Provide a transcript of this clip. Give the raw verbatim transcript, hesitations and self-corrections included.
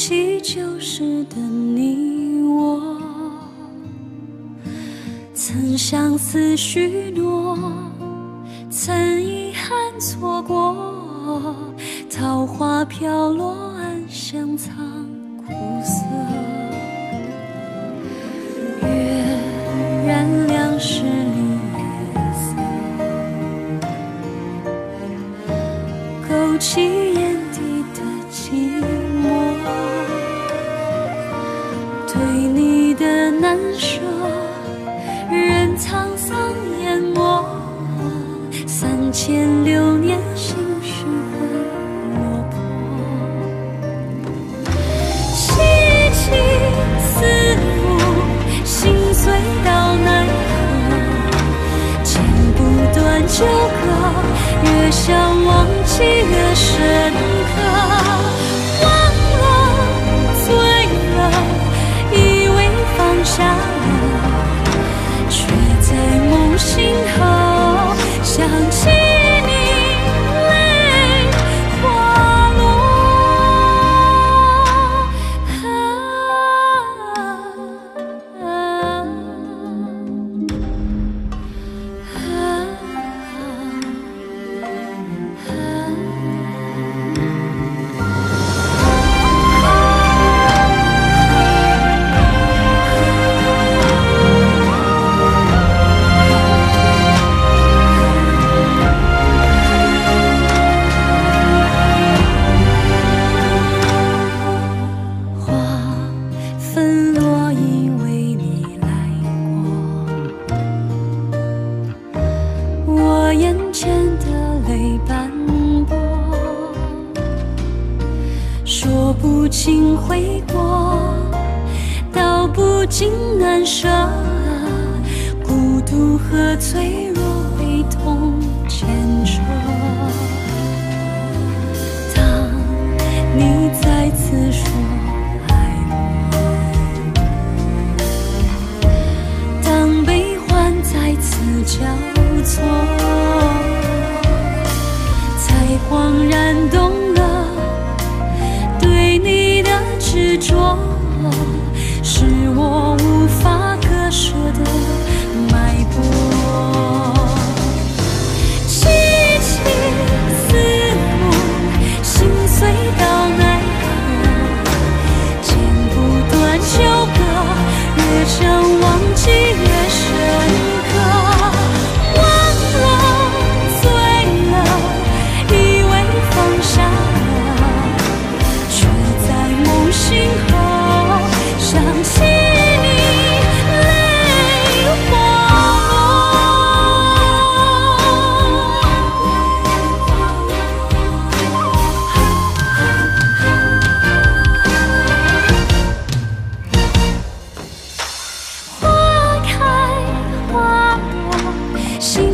起旧时的你我，曾相思许诺，曾遗憾错过，桃花飘落，暗香藏苦涩。月染两世离颜色，勾起眼底的寂寞。对你的难舍，任沧桑淹没。三千流年，心事会落魄。凄凄思慕，心碎到奈何。剪不断纠葛，越想忘记越深刻。忘了，醉了，以为放下了，却在梦醒后想起你，泪滑落。啊啊啊眼前的泪斑驳，说不尽悔过，道不尽难舍，孤独和脆弱被痛牵扯。当你再次说爱我，当悲欢再次交错，才恍然懂了，对你的执着，是我无法割舍的脉搏。凄凄思慕，心碎到奈何。剪不断纠葛，越想忘记越深刻。心